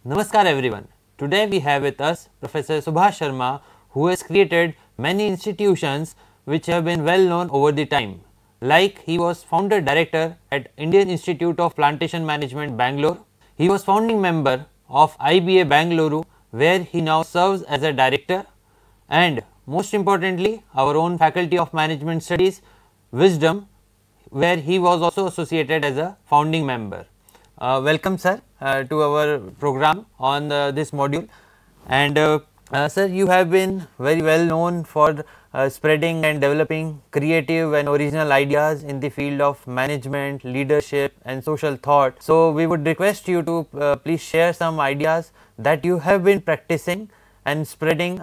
Namaskar everyone. Today we have with us Professor Subhash Sharma, who has created many institutions which have been well known over the time. Like he was founder director at Indian Institute of Plantation Management, Bangalore. He was founding member of IBA Bangalore, where he now serves as a director, and most importantly our own Faculty of Management Studies, Wisdom, where he was also associated as a founding member. Welcome sir to our program on this module, and sir, you have been very well known for spreading and developing creative and original ideas in the field of management, leadership and social thought. So, we would request you to please share some ideas that you have been practicing and spreading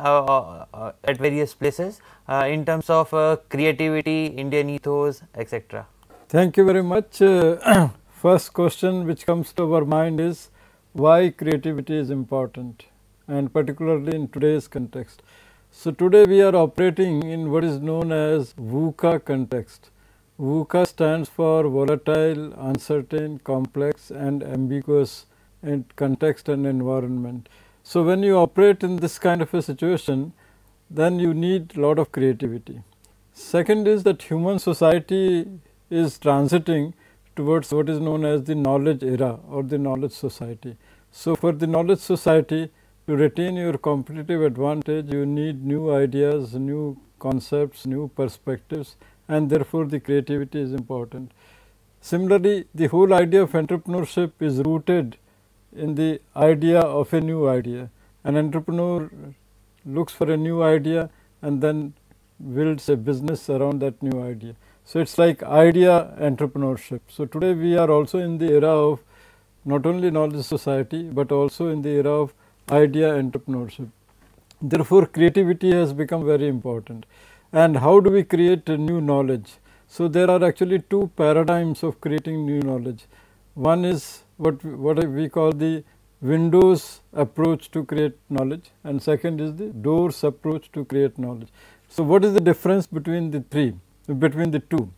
at various places in terms of creativity, Indian ethos, etc. Thank you very much. First question which comes to our mind is why creativity is important, and particularly in today's context. So, today we are operating in what is known as VUCA context. VUCA stands for volatile, uncertain, complex and ambiguous in context and environment. So, when you operate in this kind of a situation, then you need a lot of creativity. Second is that human society is transiting towards what is known as the knowledge era or the knowledge society. So, for the knowledge society to retain your competitive advantage, you need new ideas, new concepts, new perspectives, and therefore, the creativity is important. Similarly, the whole idea of entrepreneurship is rooted in the idea of a new idea. An entrepreneur looks for a new idea and then builds a business around that new idea. So, it is like idea entrepreneurship. So, today we are also in the era of not only knowledge society, but also in the era of idea entrepreneurship. Therefore, creativity has become very important. And how do we create a new knowledge? So, there are actually two paradigms of creating new knowledge. One is what we call the windows approach to create knowledge, and second is the doors approach to create knowledge. So, what is the difference between the two?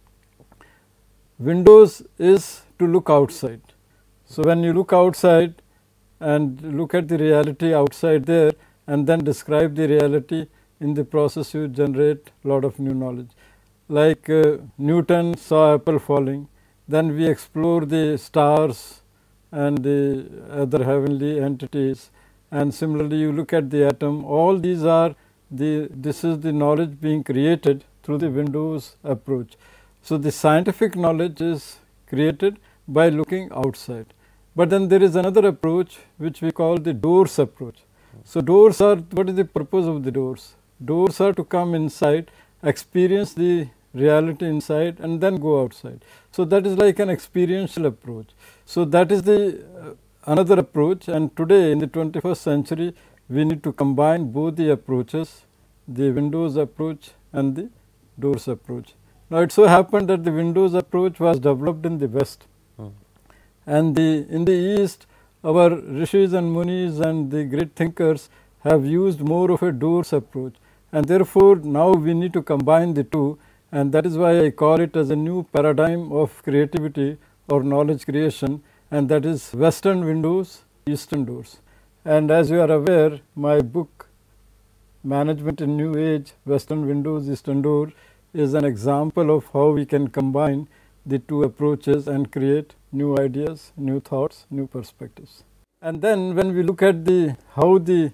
Windows is to look outside. So, when you look outside and look at the reality outside there and then describe the reality, in the process you generate a lot of new knowledge. Like Newton saw apple falling, then we explore the stars and the other heavenly entities, and similarly you look at the atom. All these are this is the knowledge being created through the windows approach. So, the scientific knowledge is created by looking outside, but then there is another approach which we call the doors approach. So, doors are, what is the purpose of the doors? Doors are to come inside, experience the reality inside and then go outside. So, that is like an experiential approach. So, that is the another approach, and today in the 21st century we need to combine both the approaches, the windows approach and the doors approach. Now, it so happened that the windows approach was developed in the West, and in the East our rishis and munis and the great thinkers have used more of a doors approach, and therefore, now we need to combine the two, and that is why I call it as a new paradigm of creativity or knowledge creation, and that is Western windows, Eastern doors. And as you are aware, my book Management in New Age, Western Windows, Eastern Door is an example of how we can combine the two approaches and create new ideas, new thoughts, new perspectives. And then when we look at how the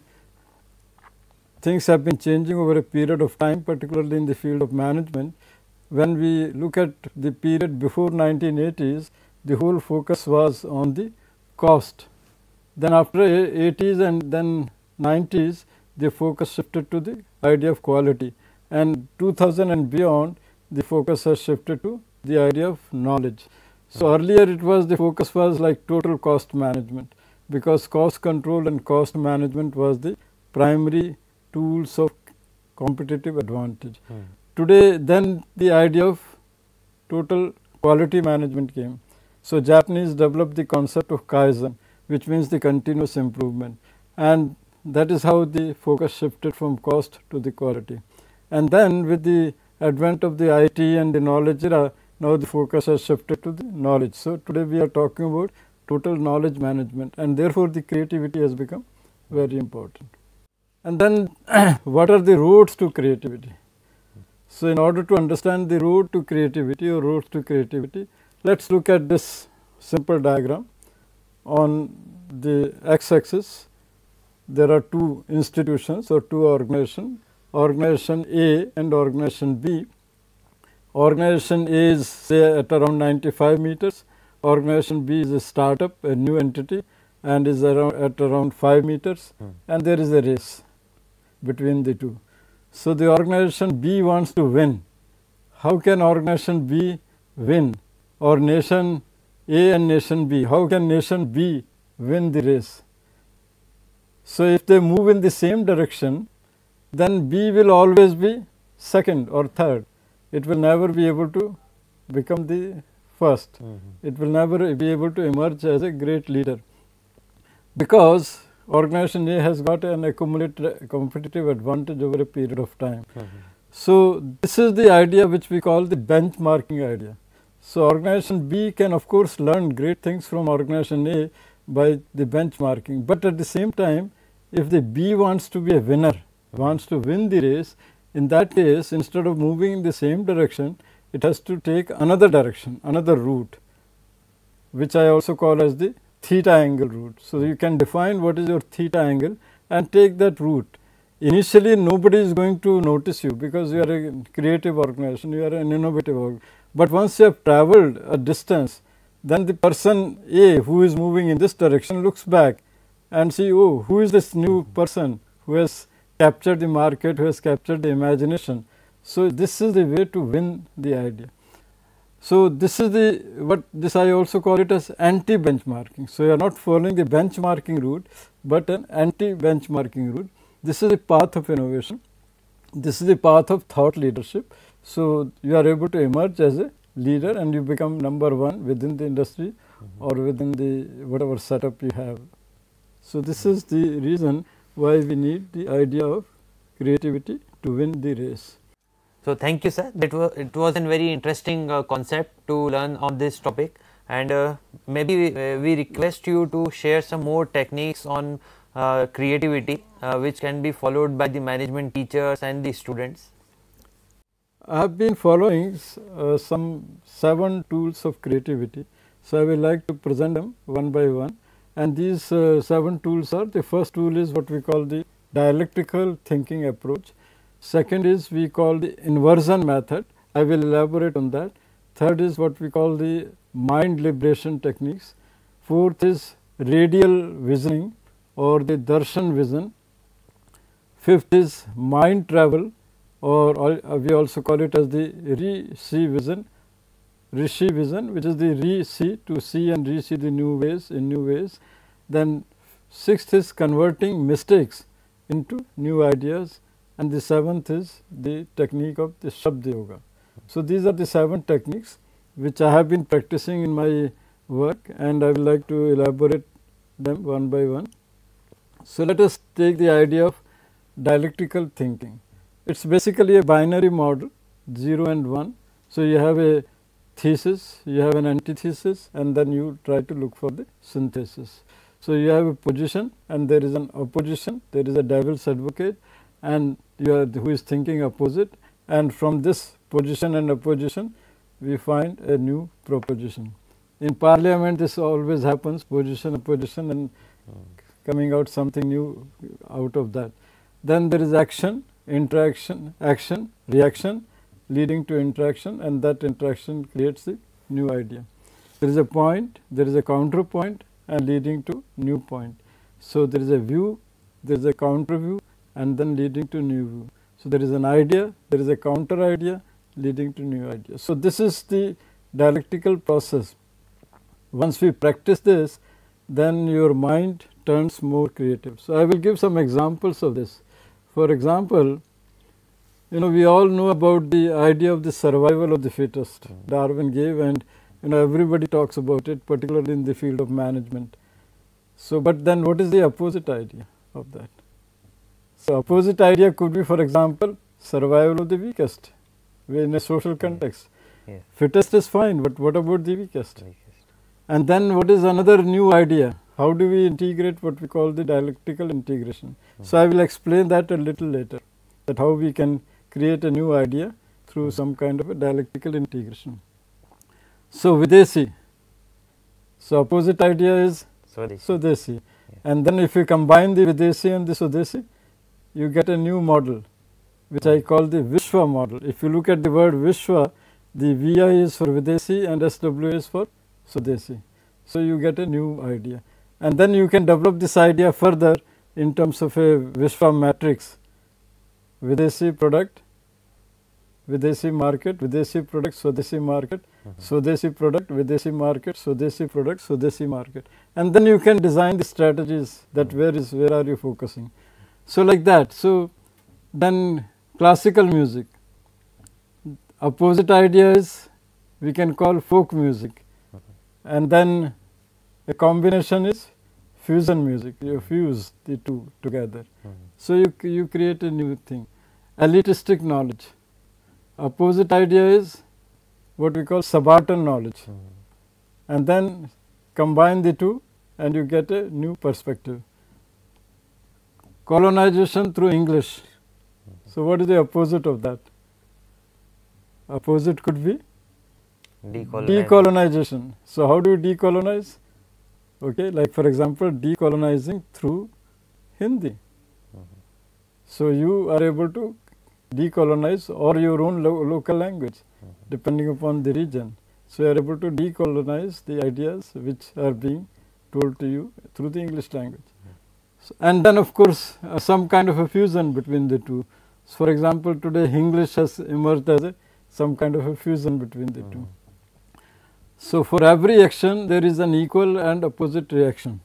things have been changing over a period of time, particularly in the field of management, when we look at the period before 1980s, the whole focus was on the cost. Then after 80s and then 90s, the focus shifted to the idea of quality, and 2000 and beyond, the focus has shifted to the idea of knowledge. So, earlier it was, the focus was like total cost management, because cost control and cost management was the primary tools of competitive advantage. Today, then the idea of total quality management came. So, Japanese developed the concept of Kaizen, which means the continuous improvement, and that is how the focus shifted from cost to the quality. And then with the advent of the IT and the knowledge era, now the focus has shifted to the knowledge. So, today we are talking about total knowledge management, and therefore the creativity has become very important. And then what are the roads to creativity? So in order to understand the road to creativity or roads to creativity, let's look at this simple diagram. On the x-axis, there are two institutions or two organizations, organization A and organization B. Organization A is say at around 95 meters, organization B is a startup, a new entity, and is at around 5 meters, and there is a race between the two. So the organization B wants to win. How can organization B win? Or nation A and nation B, how can nation B win the race? So if they move in the same direction, then B will always be second or third. It will never be able to become the first. It will never be able to emerge as a great leader, because organization A has got an accumulated competitive advantage over a period of time. So this is the idea which we call the benchmarking idea. So organization B can of course learn great things from organization A by the benchmarking, but at the same time, if the B wants to be a winner, wants to win the race, in that case, instead of moving in the same direction, it has to take another direction, another route, which I also call as the theta angle route. So you can define what is your theta angle and take that route. Initially, nobody is going to notice you, because you are a creative organization, you are an innovative organization. But once you have traveled a distance, then the person A who is moving in this direction looks back and see, oh, who is this new person who has captured the market, who has captured the imagination. So this is the way to win the idea. So this is the I also call it as anti-benchmarking. So you are not following the benchmarking route, but an anti-benchmarking route. This is the path of innovation. This is the path of thought leadership. So you are able to emerge as a leader, and you become number one within the industry or within the whatever setup you have. So this is the reason why we need the idea of creativity to win the race. So thank you, sir. It was a very interesting concept to learn on this topic, and maybe we request you to share some more techniques on creativity, which can be followed by the management teachers and the students. I have been following some 7 tools of creativity. So I will like to present them one by one, and these 7 tools are: the first tool is what we call the dialectical thinking approach. Second is we call the inversion method. I will elaborate on that. Third is what we call the mind liberation techniques. Fourth is radial visioning or the darshan vision. Fifth is mind travel, or we also call it as the rishi vision, which is the re-see, to see and re-see the new ways in new ways. Then sixth is converting mistakes into new ideas, and the seventh is the technique of the Shabd Yoga. So these are the 7 techniques which I have been practicing in my work, and I would like to elaborate them one by one. So let us take the idea of dialectical thinking. It is basically a binary model, 0 and 1. So you have a thesis, you have an antithesis, and then you try to look for the synthesis. So you have a position and there is an opposition, there is a devil's advocate, and you are who is thinking opposite, and from this position and opposition we find a new proposition. In parliament this always happens, position, opposition, and coming out something new out of that. Then there is action, interaction, action, reaction, leading to interaction, and that interaction creates the new idea. There is a point, there is a counterpoint, and leading to new point. So there is a view, there is a counter view, and then leading to new view. So there is an idea, there is a counter idea, leading to new idea. So this is the dialectical process. Once we practice this, then your mind turns more creative. So I will give some examples of this. For example, we all know about the idea of the survival of the fittest Darwin gave, and everybody talks about it, particularly in the field of management. So but then what is the opposite idea of that? So opposite idea could be, for example, survival of the weakest in a social context. Yeah. Fittest is fine, but what about the weakest? And then what is another new idea? How do we integrate what we call the dialectical integration? So, I will explain that a little later, that how we can create a new idea through some kind of a dialectical integration. So, Videshi. So, opposite idea is Swadeshi. And then if you combine the Videshi and the Swadeshi, you get a new model, which I call the Vishwa model. If you look at the word Vishwa, the VI is for Videshi and SW is for Swadeshi. So, you get a new idea. And then you can develop this idea further in terms of a Vishwa matrix: Videshi product, Videshi market, Videshi product, Swadeshi market, Swadeshi product, Videshi market, Swadeshi product, Swadeshi market. And then you can design the strategies that where are you focusing. So, like that. So, then classical music, opposite idea is we can call folk music, and then a combination is fusion music. You fuse the two together. So, you create a new thing. Elitistic knowledge, opposite idea is what we call subaltern knowledge, and then combine the two and you get a new perspective. Colonization through English. So, what is the opposite of that? Opposite could be decolonization. So, how do you decolonize? Okay, like for example, decolonizing through Hindi. So, you are able to decolonize or your own local language depending upon the region. So, you are able to decolonize the ideas which are being told to you through the English language. So, and then of course, some kind of a fusion between the two. So, for example, today English has emerged as some kind of a fusion between the two. So, for every action there is an equal and opposite reaction.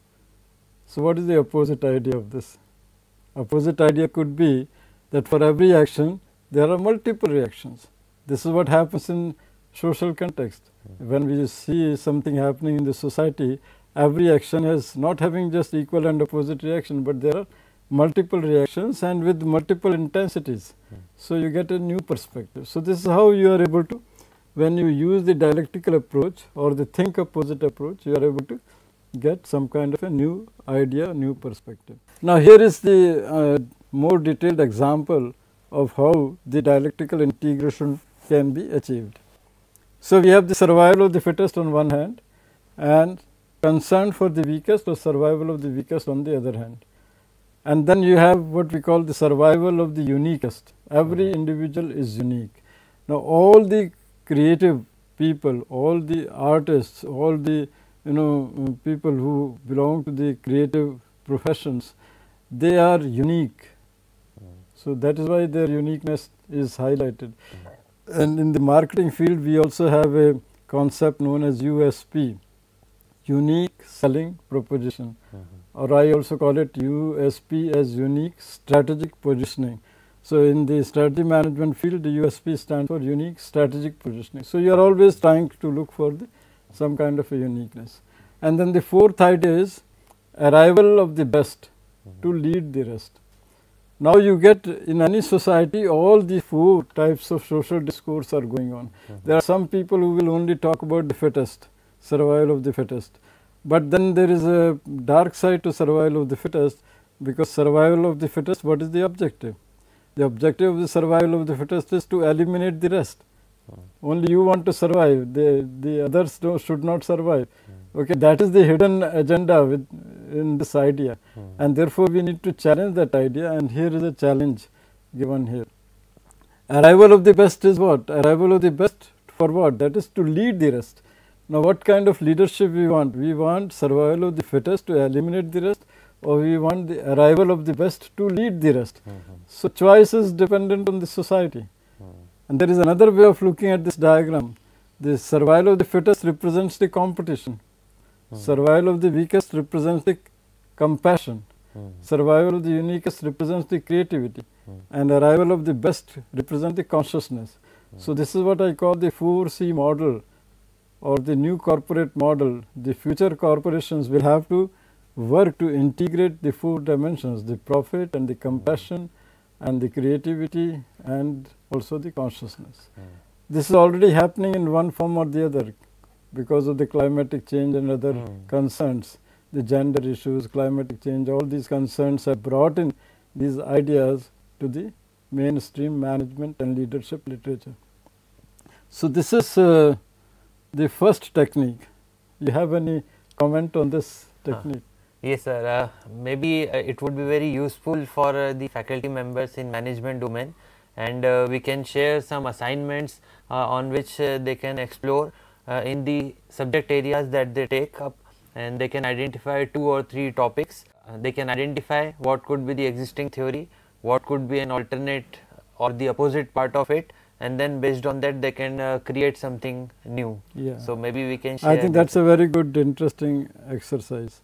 So, what is the opposite idea of this? Opposite idea could be that for every action there are multiple reactions. This is what happens in social context. When we see something happening in the society, every action is not having just equal and opposite reaction, but there are multiple reactions and with multiple intensities. So, you get a new perspective. So, this is how you are able to, when you use the dialectical approach or the think opposite approach, you are able to get some kind of a new idea, new perspective. Now, here is the more detailed example of how the dialectical integration can be achieved. So, we have the survival of the fittest on one hand and concern for the weakest or survival of the weakest on the other hand. And then you have what we call the survival of the uniquest. Every individual is unique. Now, all the creative people, all the artists, all the people who belong to the creative professions, they are unique. So, that is why their uniqueness is highlighted. And in the marketing field, we also have a concept known as USP, unique selling proposition, or I also call it USP as unique strategic positioning. So, in the strategy management field, the USP stands for unique strategic positioning. So, you are always trying to look for some kind of a uniqueness. And then the fourth idea is arrival of the best to lead the rest. Now, you get in any society all the four types of social discourse are going on. There are some people who will only talk about the fittest, survival of the fittest. But then there is a dark side to survival of the fittest, because survival of the fittest, what is the objective? The objective of the survival of the fittest is to eliminate the rest. Only you want to survive, the others should not survive. Okay, that is the hidden agenda in this idea, and therefore, we need to challenge that idea, and here is a challenge given here. Arrival of the best is what? Arrival of the best for what? That is to lead the rest. Now, what kind of leadership we want? We want survival of the fittest to eliminate the rest, or we want the arrival of the best to lead the rest. So, choice is dependent on the society. And there is another way of looking at this diagram. The survival of the fittest represents the competition. Survival of the weakest represents the compassion. Survival of the uniquest represents the creativity. And arrival of the best represents the consciousness. So, this is what I call the 4C model, or the new corporate model. The future corporations will have to work to integrate the 4 dimensions, the profit and the compassion and the creativity and also the consciousness. This is already happening in one form or the other. because of the climatic change and other concerns, the gender issues, climatic change, all these concerns have brought in these ideas to the mainstream management and leadership literature. So, this is the first technique. You have any comment on this technique? Yes, sir. Maybe it would be very useful for the faculty members in management domain, and we can share some assignments on which they can explore in the subject areas that they take up, and they can identify 2 or 3 topics. They can identify what could be the existing theory, what could be an alternate or the opposite part of it, and then based on that they can create something new. Yeah. So, maybe we can share. I think that is a very good interesting exercise.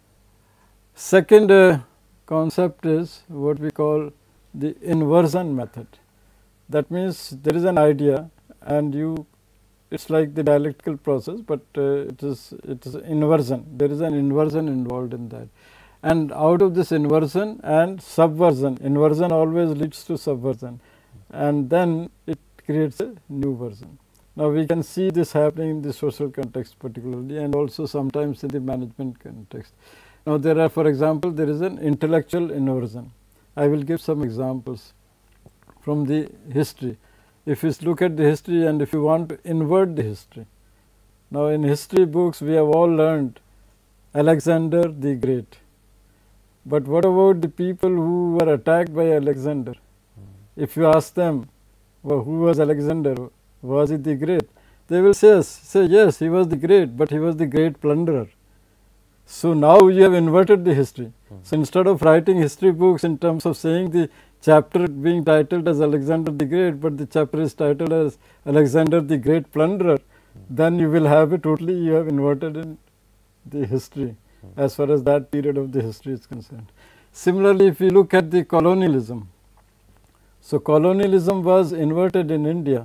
Second concept is what we call the inversion method. That means there is an idea and it is like the dialectical process, but it is inversion. There is an inversion involved in that, and out of this inversion and subversion, inversion always leads to subversion, and then it creates a new version. Now, we can see this happening in the social context particularly, and also sometimes in the management context. Now, there are, for example, there is an intellectual inversion. I will give some examples from the history. If you look at the history and if you want to invert the history. Now, in history books we have all learned Alexander the Great, but what about the people who were attacked by Alexander? If you ask them, well, who was Alexander, was he the Great? They will say yes, he was the Great, but he was the great plunderer. So, now you have inverted the history. So, instead of writing history books in terms of saying the chapter being titled as Alexander the Great, but the chapter is titled as Alexander the Great Plunderer, then you will have it totally, you have inverted in the history as far as that period of the history is concerned. Similarly, if you look at the colonialism. So, colonialism was inverted in India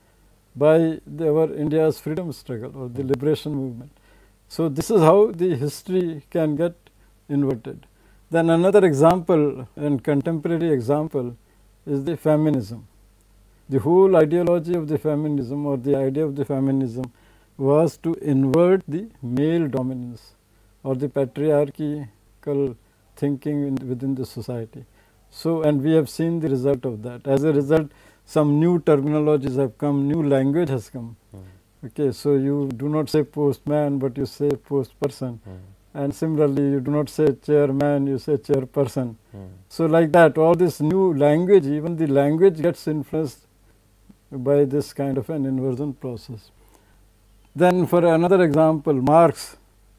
by India's freedom struggle or the liberation movement. So, this is how the history can get inverted. Then another example and contemporary example is the feminism. The whole ideology of the feminism or the idea of the feminism was to invert the male dominance or the patriarchal thinking within the society. So, and we have seen the result of that. As a result, some new terminologies have come, new language has come. Okay, so you do not say postman, but you say postperson. And similarly, you do not say chairman, you say chairperson. So, like that, all this new language, even the language gets influenced by this kind of an inversion process. Then, for another example, Marx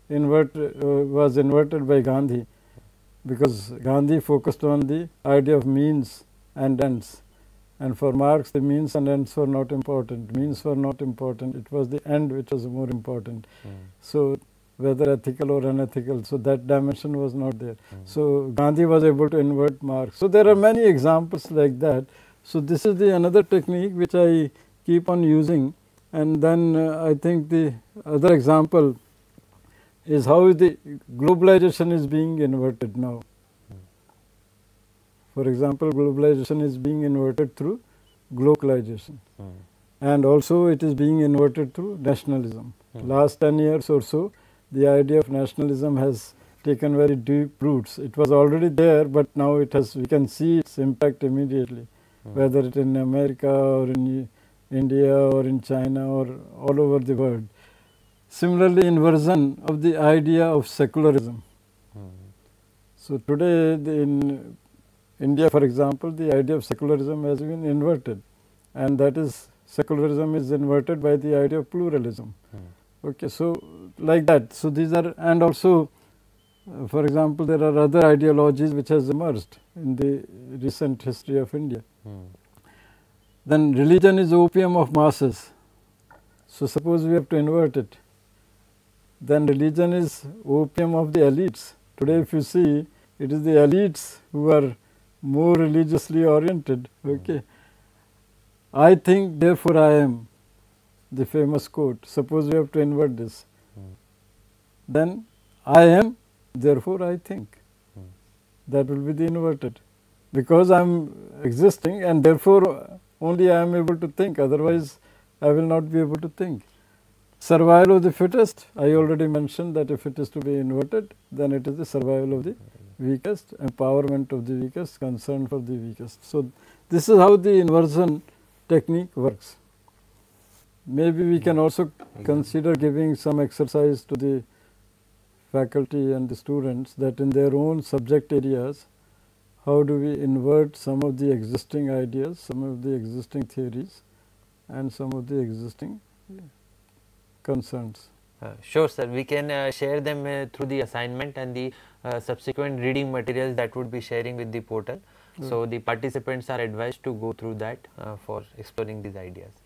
was inverted by Gandhi, because Gandhi focused on the idea of means and ends. And for Marx, the means and ends were not important, means were not important, it was the end which was more important. So, whether ethical or unethical, so that dimension was not there. So, Gandhi was able to invert Marx. So, there are many examples like that. So, this is the another technique which I keep on using, and then I think the other example is how the globalization is being inverted now. For example, globalization is being inverted through globalization, and also it is being inverted through nationalism. Last 10 years or so, the idea of nationalism has taken very deep roots. It was already there, but now it has, we can see its impact immediately, whether it in America or in India or in China or all over the world. Similarly, inversion of the idea of secularism. So, today in India, for example, the idea of secularism has been inverted, and that is secularism is inverted by the idea of pluralism. Okay, so like that. So, these are, and also for example, there are other ideologies which has emerged in the recent history of India. Then religion is opium of masses. So, suppose we have to invert it, then religion is opium of the elites. Today, if you see, it is the elites who are more religiously oriented. Okay. I think, therefore I am, the famous quote. Suppose we have to invert this, then I am, therefore I think. That will be the inverted, because I am existing and therefore only I am able to think, otherwise I will not be able to think. survival of the fittest, I already mentioned that if it is to be inverted, then it is the survival of the weakest, empowerment of the weakest, concern for the weakest. So, this is how the inversion technique works. Maybe we can also consider giving some exercise to the faculty and the students, that in their own subject areas, how do we invert some of the existing ideas, some of the existing theories and some of the existing concerns. Sure sir, we can share them through the assignment and the subsequent reading materials that would be sharing with the portal. So, the participants are advised to go through that for exploring these ideas.